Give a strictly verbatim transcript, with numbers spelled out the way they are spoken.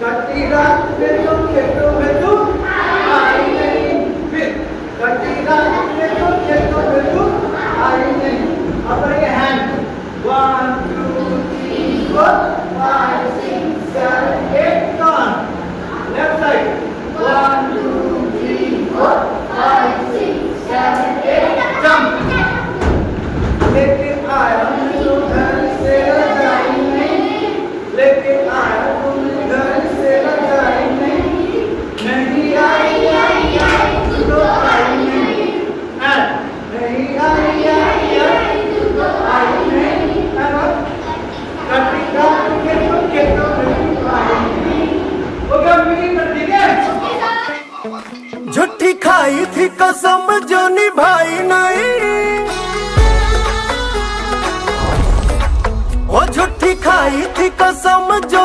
कटी रात में तुम खेतों में तुम आई नहीं, फिर कटी रात में तुम खेतों में तुम आई नहीं। अब ये hand one two three four five six seven eight turn left side one two three four five six seven eight jump. लेकिन आया तो घर से रजाई नहीं, लेकिन आया तुम घर से रजाई नहीं, नहीं आई आई आई तू तो आई नहीं, नहीं आई आई आई तू तो आई नहीं, कटी रात के तुम खेतों में तुम आई नहीं। हो गया मीटिंग कर दी क्या? झूठी खाई थी कसम जो निभाई नहीं, वो झूठी खाई थी कसम जो